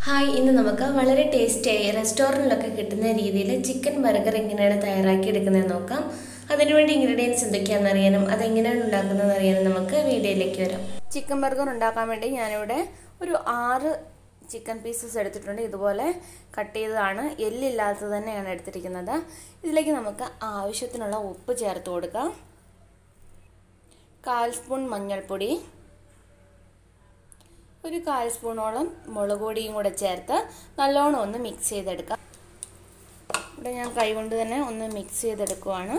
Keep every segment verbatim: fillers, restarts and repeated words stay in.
Hi, ഇന്ന് നമുക്ക് വളരെ ടേസ്റ്റിയായി റെസ്റ്റോറൻറ്റിലൊക്കെ കിട്ടുന്ന രീതിയിൽ ചിക്കൻ ബർഗർ എങ്ങനെയാണ് തയ്യാറാക്കി എടുക്കുന്നതെന്ന് നോക്കാം. അതിനുവേണ്ടി ഇൻഗ്രീഡിയൻസ് എന്തൊക്കെയാണെന്ന് അറിയാനും അതെങ്ങനെയാണ് ഉണ്ടാക്കുന്നതെന്ന് അറിയാനും നമുക്ക് വീഡിയോയിലേക്ക് വരാം. ചിക്കൻ ബർഗർ ഉണ്ടാക്കാൻ വേണ്ടി ഞാനിവിടെ ഒരു ആറ് ചിക്കൻ പീസസ് എടുത്തിട്ടുണ്ട്. ഇതുപോലെ കട്ട് ചെയ്തതാണ്, എല്ലില്ലാത്തത് തന്നെയാണ് എടുത്തിരിക്കുന്നത്. ഇതിലേക്ക് നമുക്ക് ആവശ്യത്തിനുള്ള ഉപ്പ് ചേർത്ത് കൊടുക്കാം. കാൽ സ്പൂൺ മഞ്ഞൾപ്പൊടി, ഒരു കാൽ സ്പൂണോളം മുളക് പൊടിയും കൂടെ ചേർത്ത് നല്ലോണം ഒന്ന് മിക്സ് ചെയ്തെടുക്കാം. ഇവിടെ ഞാൻ കൈകൊണ്ട് തന്നെ ഒന്ന് മിക്സ് ചെയ്തെടുക്കുവാണ്.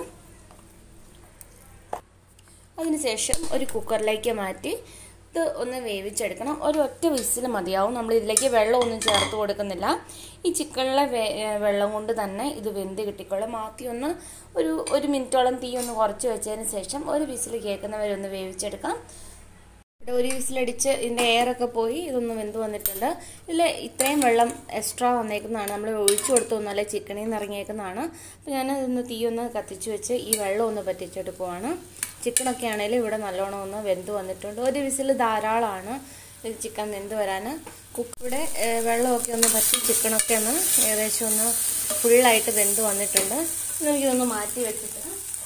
അതിനുശേഷം ഒരു കുക്കറിലേക്ക് മാറ്റി ഇത് ഒന്ന് വേവിച്ചെടുക്കണം. ഒരു ഒറ്റ വിസിൽ മതിയാവും. നമ്മൾ ഇതിലേക്ക് വെള്ളമൊന്നും ചേർത്ത് കൊടുക്കുന്നില്ല. ഈ ചിക്കനിലെ വെള്ളം കൊണ്ട് തന്നെ ഇത് വെന്ത് കിട്ടിക്കോളും. ആദ്യം ഒന്ന് ഒരു ഒരു മിനിറ്റോളം തീ ഒന്ന് കുറച്ച് വെച്ചതിന് ശേഷം ഒരു വിസിൽ കേൾക്കുന്നവരെ ഒന്ന് വേവിച്ചെടുക്കാം. ഇവിടെ ഒരു വിസിലടിച്ച് ഇതിൻ്റെ എയറൊക്കെ പോയി ഇതൊന്ന് വെന്ത് വന്നിട്ടുണ്ട്. ഇതിൽ ഇത്രയും വെള്ളം എക്സ്ട്രാ വന്നേക്കുന്നതാണ്, നമ്മൾ ഒഴിച്ചു കൊടുത്തൊന്നുമല്ല, ചിക്കനിൽ നിന്ന് ഇറങ്ങിയേക്കുന്നതാണ്. അപ്പോൾ ഞാൻ ഇതൊന്ന് തീ ഒന്ന് കത്തിച്ച് വെച്ച് ഈ വെള്ളം ഒന്ന് പറ്റിച്ചെടുക്കുവാണ്. ചിക്കനൊക്കെ ആണെങ്കിലും ഇവിടെ നല്ലോണം ഒന്ന് വെന്ത് വന്നിട്ടുണ്ട്. ഒരു വിസിൽ ധാരാളമാണ് ഇത് ചിക്കൻ വെന്ത് വരാൻ. കുക്കിവിടെ വെള്ളമൊക്കെ ഒന്ന് പറ്റി ചിക്കനൊക്കെ ഒന്ന് ഏകദേശം ഒന്ന് ഫുള്ളായിട്ട് വെന്ത് വന്നിട്ടുണ്ട്. നമുക്കിതൊന്ന് മാറ്റി വെച്ചിട്ട്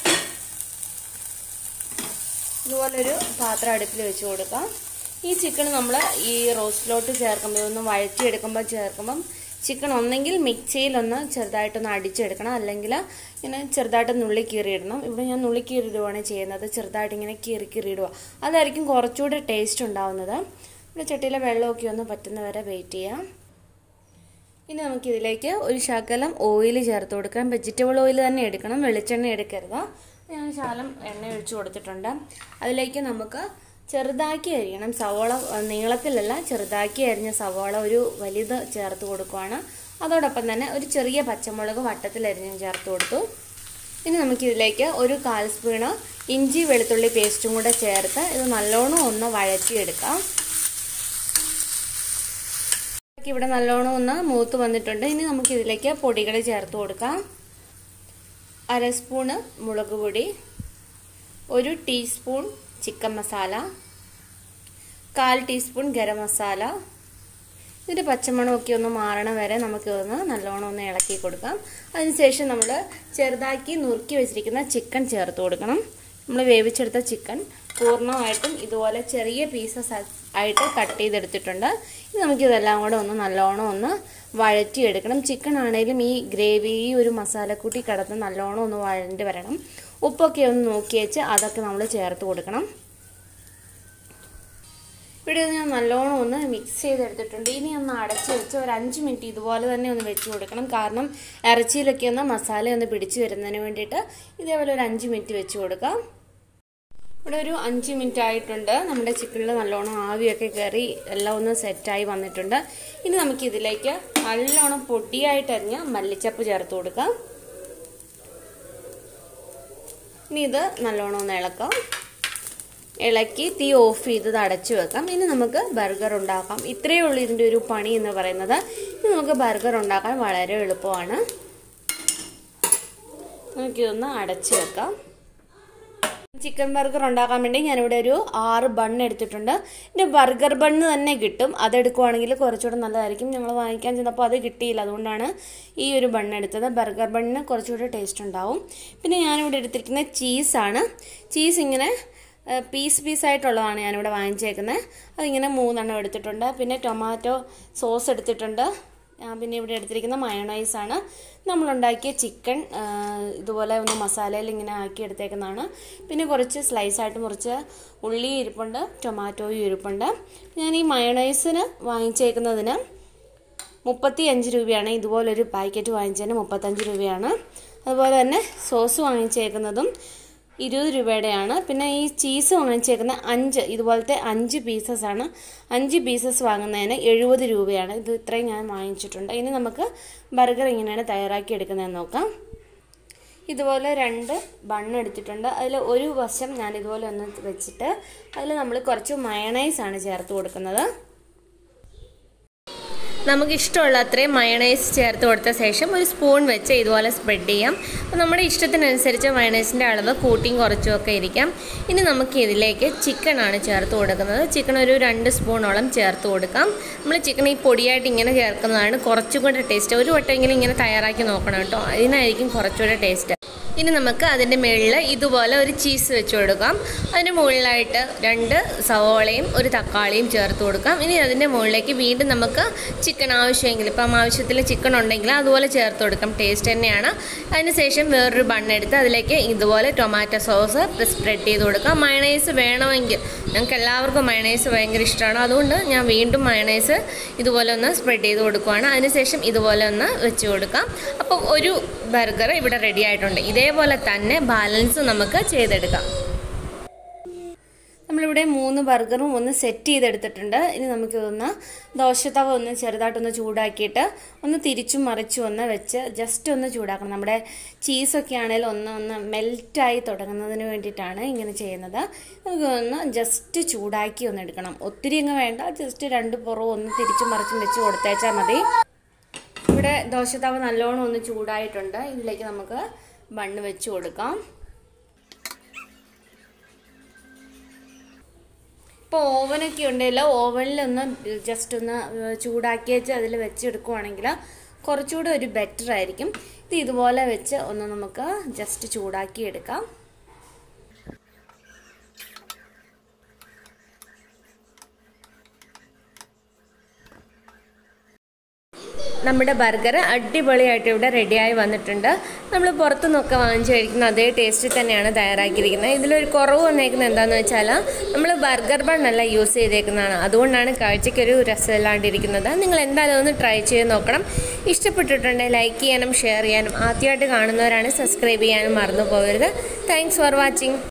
ഇതുപോലൊരു പാത്രം അടുപ്പിൽ വെച്ച് കൊടുക്കാം. ഈ ചിക്കൻ നമ്മൾ ഈ റോസ്റ്റിലോട്ട് ചേർക്കുമ്പോൾ ഒന്ന് വഴറ്റിയെടുക്കുമ്പോൾ ചേർക്കുമ്പം ചിക്കൻ ഒന്നെങ്കിൽ മിക്സിയിലൊന്ന് ചെറുതായിട്ടൊന്ന് അടിച്ചെടുക്കണം, അല്ലെങ്കിൽ ഇങ്ങനെ ചെറുതായിട്ട് നുള്ളി കീറിയിടണം. ഇവിടെ ഞാൻ നുള്ളി കീറിയിടുകയാണ് ചെയ്യുന്നത്, ചെറുതായിട്ട് ഇങ്ങനെ കീറി കീറിയിടുക. അതായിരിക്കും കുറച്ചുകൂടി ടേസ്റ്റ് ഉണ്ടാവുന്നത്. ഇവിടെ ചട്ടിയിലെ വെള്ളമൊക്കെ ഒന്ന് പറ്റുന്നവരെ വെയിറ്റ് ചെയ്യാം. ഇനി നമുക്കിതിലേക്ക് ഒരു ശകലം ഓയിൽ ചേർത്ത് കൊടുക്കാം. വെജിറ്റബിൾ ഓയിൽ തന്നെ എടുക്കണം, വെളിച്ചെണ്ണ എടുക്കരുത്. ഞാൻ ശകലം എണ്ണ ഒഴിച്ചു കൊടുത്തിട്ടുണ്ട്. അതിലേക്ക് നമുക്ക് ചെറുതാക്കി അരിയണം സവോള, നീളത്തിലല്ല ചെറുതാക്കി അരിഞ്ഞ സവോള ഒരു വലുത് ചേർത്ത് കൊടുക്കുകയാണ്. അതോടൊപ്പം തന്നെ ഒരു ചെറിയ പച്ചമുളക് വട്ടത്തിൽ അരിഞ്ഞ് ചേർത്ത് കൊടുത്തു. ഇനി നമുക്കിതിലേക്ക് ഒരു കാൽ സ്പൂണ് ഇഞ്ചി വെളുത്തുള്ളി പേസ്റ്റും കൂടെ ചേർത്ത് ഇത് നല്ലോണം ഒന്ന് വഴറ്റിയെടുക്കാം. ഇവിടെ നല്ലോണം ഒന്ന് മൂത്ത് വന്നിട്ടുണ്ട്. ഇനി നമുക്കിതിലേക്ക് പൊടികൾ ചേർത്ത് കൊടുക്കാം. അര സ്പൂണ് മുളക് പൊടി, ഒരു ടീസ്പൂൺ ചിക്കൻ മസാല, കാൽ ടീസ്പൂൺ ഗരം മസാല. ഇതിൻ്റെ പച്ചമണമൊക്കെ ഒന്ന് മാറണ വരെ നമുക്കിതൊന്ന് നല്ലോണം ഒന്ന് ഇളക്കി കൊടുക്കാം. അതിനുശേഷം നമ്മൾ ചെറുതാക്കി നുറുക്കി വെച്ചിരിക്കുന്ന ചിക്കൻ ചേർത്ത് കൊടുക്കണം. നമ്മൾ വേവിച്ചെടുത്ത ചിക്കൻ പൂർണ്ണമായിട്ടും ഇതുപോലെ ചെറിയ പീസസ് ആയിട്ട് കട്ട് ചെയ്തെടുത്തിട്ടുണ്ട്. ഇനി നമുക്കിതെല്ലാം കൂടെ ഒന്ന് നല്ലോണം ഒന്ന് വഴറ്റിയെടുക്കണം. ചിക്കൻ ആണെങ്കിലും ഈ ഗ്രേവി ഈ ഒരു മസാലക്കൂട്ടി കിടന്ന് നല്ലോണം ഒന്ന് വഴണ്ടി വരണം. ഉപ്പൊക്കെ ഒന്ന് നോക്കി വെച്ച് അതൊക്കെ നമ്മൾ ചേർത്ത് കൊടുക്കണം. ഇവിടെ ഞാൻ നല്ലോണം ഒന്ന് മിക്സ് ചെയ്തെടുത്തിട്ടുണ്ട്. ഇനി ഒന്ന് അടച്ച് വെച്ച് ഒരു അഞ്ച് മിനിറ്റ് ഇതുപോലെ തന്നെ ഒന്ന് വെച്ച് കൊടുക്കണം. കാരണം ഇറച്ചിയിലൊക്കെ ഒന്ന് മസാല ഒന്ന് പിടിച്ചു വരുന്നതിന് വേണ്ടിയിട്ട് ഇതേപോലെ ഒരു അഞ്ച് മിനിറ്റ് വെച്ച് കൊടുക്കാം. ഇവിടെ ഒരു അഞ്ച് മിനിറ്റ് ആയിട്ടുണ്ട്. നമ്മുടെ ചിക്കനിൽ നല്ലോണം ആവിയൊക്കെ കയറി എല്ലാം ഒന്ന് സെറ്റായി വന്നിട്ടുണ്ട്. ഇനി നമുക്കിതിലേക്ക് നല്ലോണം പൊടിയായിട്ട് അരിഞ്ഞ മല്ലിച്ചപ്പ് ചേർത്ത് കൊടുക്കാം. ഇനി ഇത് നല്ലോണം ഒന്ന് ഇളക്കാം. ഇളക്കി തീ ഓഫ് ചെയ്ത് അടച്ചു വെക്കാം. ഇനി നമുക്ക് ബർഗർ ഉണ്ടാക്കാം. ഇത്രയേ ഉള്ളൂ ഇതിൻ്റെ ഒരു പണി എന്ന് പറയുന്നത്. ഇനി നമുക്ക് ബർഗർ ഉണ്ടാക്കാൻ വളരെ എളുപ്പമാണ്. നമുക്കിതൊന്ന് അടച്ചു വെക്കാം. ചിക്കൻ ബർഗർ ഉണ്ടാക്കാൻ വേണ്ടി ഞാനിവിടെ ഒരു ആറ് ബണ്ണ് എടുത്തിട്ടുണ്ട്. ഇതിൻ്റെ ബർഗർ ബണ്ണ് തന്നെ കിട്ടും, അതെടുക്കുവാണെങ്കിൽ കുറച്ചുകൂടെ നല്ലതായിരിക്കും. ഞങ്ങൾ വാങ്ങിക്കാൻ ചെന്നപ്പോൾ അത് കിട്ടിയില്ല, അതുകൊണ്ടാണ് ഈ ഒരു ബണ്ണ് എടുത്തത്. ബർഗർ ബണ്ണിന് കുറച്ചുകൂടെ ടേസ്റ്റ് ഉണ്ടാവും. പിന്നെ ഞാനിവിടെ എടുത്തിരിക്കുന്നത് ചീസാണ്. ചീസ് ഇങ്ങനെ പീസ് പീസായിട്ടുള്ളതാണ് ഞാനിവിടെ വാങ്ങിച്ചേക്കുന്നത്. അതിങ്ങനെ മൂന്നെണ്ണം എടുത്തിട്ടുണ്ട്. പിന്നെ ടൊമാറ്റോ സോസ് എടുത്തിട്ടുണ്ട്. പിന്നെ ഇവിടെ എടുത്തിരിക്കുന്ന മയോണൈസാണ്. നമ്മളുണ്ടാക്കിയ ചിക്കൻ ഇതുപോലെ ഒന്ന് മസാലയിൽ ഇങ്ങനെ ആക്കി എടുത്തേക്കുന്നതാണ്. പിന്നെ കുറച്ച് സ്ലൈസായിട്ട് മുറിച്ച് ഉള്ളി ഇരിപ്പുണ്ട്, ടൊമാറ്റോയും ഇരിപ്പുണ്ട്. ഞാൻ ഈ മയോണൈസിന് വാങ്ങിച്ചേക്കുന്നതിന് മുപ്പത്തി അഞ്ച് രൂപയാണ്. ഇതുപോലൊരു പാക്കറ്റ് വാങ്ങിച്ചതിന് മുപ്പത്തഞ്ച് രൂപയാണ്. അതുപോലെ തന്നെ സോസ് വാങ്ങിച്ചേക്കുന്നതും ഇരുപത് രൂപയുടെയാണ്. പിന്നെ ഈ ചീസ് വാങ്ങിച്ചേക്കുന്ന അഞ്ച് ഇതുപോലത്തെ അഞ്ച് പീസസ് ആണ്. അഞ്ച് പീസസ് വാങ്ങുന്നതിന് എഴുപത് രൂപയാണ്. ഇത് ഇത്രയും ഞാൻ വാങ്ങിച്ചിട്ടുണ്ട്. ഇനി നമുക്ക് ബർഗർ എങ്ങനെയാണ് തയ്യാറാക്കി എടുക്കുന്നതെന്ന് നോക്കാം. ഇതുപോലെ രണ്ട് ബണ്ണ് എടുത്തിട്ടുണ്ട്. അതിൽ ഒരു വശം ഞാൻ ഇതുപോലെ ഒന്ന് വെച്ചിട്ട് അതിൽ നമ്മൾ കുറച്ച് മയണൈസാണ് ചേർത്ത് കൊടുക്കുന്നത്. നമുക്ക് ഇഷ്ടമുള്ള അത്രയും മയണൈസ് ചേർത്ത് കൊടുത്ത ശേഷം ഒരു സ്പൂൺ വെച്ച് ഇതുപോലെ സ്പ്രെഡ് ചെയ്യാം. അപ്പോൾ നമ്മുടെ ഇഷ്ടത്തിനനുസരിച്ച് മയണൈസിൻ്റെ അളവ് കൂട്ടിയും കുറച്ചും ഒക്കെ ഇരിക്കാം. ഇനി നമുക്ക് ഇതിലേക്ക് ചിക്കനാണ് ചേർത്ത് കൊടുക്കുന്നത്. ചിക്കൻ ഒരു രണ്ട് സ്പൂണോളം ചേർത്ത് കൊടുക്കാം. നമ്മൾ ചിക്കൻ ഈ പൊടിയായിട്ട് ഇങ്ങനെ ചേർക്കുന്നതാണ് കുറച്ചുകൂടെ ടേസ്റ്റ്. ഒരു വട്ടമെങ്കിലും ഇങ്ങനെ തയ്യാറാക്കി നോക്കണം കേട്ടോ, അതിനായിരിക്കും കുറച്ചുകൂടെ ടേസ്റ്റ്. ഇനി നമുക്ക് അതിൻ്റെ മുകളിൽ ഇതുപോലെ ഒരു ചീസ് വെച്ച് കൊടുക്കാം. അതിൻ്റെ മുകളിലായിട്ട് രണ്ട് സവോളയും ഒരു തക്കാളിയും ചേർത്ത് കൊടുക്കാം. ഇനി അതിൻ്റെ മുകളിലേക്ക് വീണ്ടും നമുക്ക് ചിക്കൻ ആവശ്യമെങ്കിൽ, ഇപ്പം ആവശ്യത്തിൽ ചിക്കൻ ഉണ്ടെങ്കിൽ അതുപോലെ ചേർത്ത് കൊടുക്കാം, ടേസ്റ്റ് തന്നെയാണ്. അതിനുശേഷം വേറൊരു ബണ്ണെടുത്ത് അതിലേക്ക് ഇതുപോലെ ടൊമാറ്റോ സോസ് സ്പ്രെഡ് ചെയ്ത് കൊടുക്കാം. മയണൈസ് വേണമെങ്കിൽ, ഞങ്ങൾക്ക് എല്ലാവർക്കും മയണൈസ് ഭയങ്കര ഇഷ്ടമാണ്, അതുകൊണ്ട് ഞാൻ വീണ്ടും മയണൈസ് ഇതുപോലെ ഒന്ന് സ്പ്രെഡ് ചെയ്ത് കൊടുക്കുകയാണ്. അതിനുശേഷം ഇതുപോലെ ഒന്ന് വെച്ച് കൊടുക്കാം. അപ്പോൾ ഒരു ബർഗർ ഇവിടെ റെഡി ആയിട്ടുണ്ട്. ഇതേപോലെ തന്നെ ബാലൻസ് നമുക്ക് ചെയ്തെടുക്കാം. നമ്മളിവിടെ മൂന്ന് ബർഗറും ഒന്ന് സെറ്റ് ചെയ്തെടുത്തിട്ടുണ്ട്. ഇനി നമുക്കിതൊന്ന് ദോശത്തവ ഒന്ന് ചെറുതായിട്ടൊന്ന് ചൂടാക്കിയിട്ട് ഒന്ന് തിരിച്ചും മറിച്ചും ഒന്ന് വെച്ച് ജസ്റ്റ് ഒന്ന് ചൂടാക്കണം. നമ്മുടെ ചീസൊക്കെ ആണെങ്കിലും ഒന്ന് ഒന്ന് മെൽറ്റായി തുടങ്ങുന്നതിന് വേണ്ടിയിട്ടാണ് ഇങ്ങനെ ചെയ്യുന്നത്. നമുക്കൊന്ന് ജസ്റ്റ് ചൂടാക്കി ഒന്ന് എടുക്കണം. ഒത്തിരി അങ്ങ് വേണ്ട, ജസ്റ്റ് രണ്ട് പുറവും ഒന്ന് തിരിച്ചും മറിച്ചും വെച്ച് കൊടുത്തേച്ചാൽ മതി. ഇവിടെ ദോശത്തവ നല്ലോണം ഒന്ന് ചൂടായിട്ടുണ്ട്. ഇതിലേക്ക് നമുക്ക് ബണ്ണ് വെച്ച് കൊടുക്കാം. ഇപ്പോൾ ഓവനൊക്കെ ഉണ്ടല്ലോ, ഓവനിലൊന്ന് ജസ്റ്റ് ഒന്ന് ചൂടാക്കി വെച്ച് അതിൽ വെച്ചെടുക്കുവാണെങ്കിൽ കുറച്ചുകൂടെ ഒരു ബെറ്റർ ആയിരിക്കും. ഇത് ഇതുപോലെ വെച്ച് ഒന്ന് നമുക്ക് ജസ്റ്റ് ചൂടാക്കി എടുക്കാം. നമ്മുടെ ബർഗർ അടിപൊളിയായിട്ട് ഇവിടെ റെഡിയായി വന്നിട്ടുണ്ട്. നമ്മൾ പുറത്തുനിന്നൊക്കെ വാങ്ങിച്ച് കഴിക്കുന്ന അതേ ടേസ്റ്റിൽ തന്നെയാണ് തയ്യാറാക്കിയിരിക്കുന്നത്. ഇതിലൊരു കുറവ് വന്നേക്കുന്നത് എന്താണെന്ന് വെച്ചാൽ നമ്മൾ ബർഗർ ബണ്ണല്ല യൂസ് ചെയ്തേക്കുന്നതാണ്, അതുകൊണ്ടാണ് കാഴ്ചയ്ക്കൊരു രസമില്ലാണ്ടിരിക്കുന്നത്. നിങ്ങൾ എന്തായാലും ഒന്ന് ട്രൈ ചെയ്ത് നോക്കണം. ഇഷ്ടപ്പെട്ടിട്ടുണ്ടെങ്കിൽ ലൈക്ക് ചെയ്യാനും ഷെയർ ചെയ്യാനും, ആദ്യമായിട്ട് കാണുന്നവരാണ് സബ്സ്ക്രൈബ് ചെയ്യാനും മറന്നു പോകരുത്. Thanks for watching.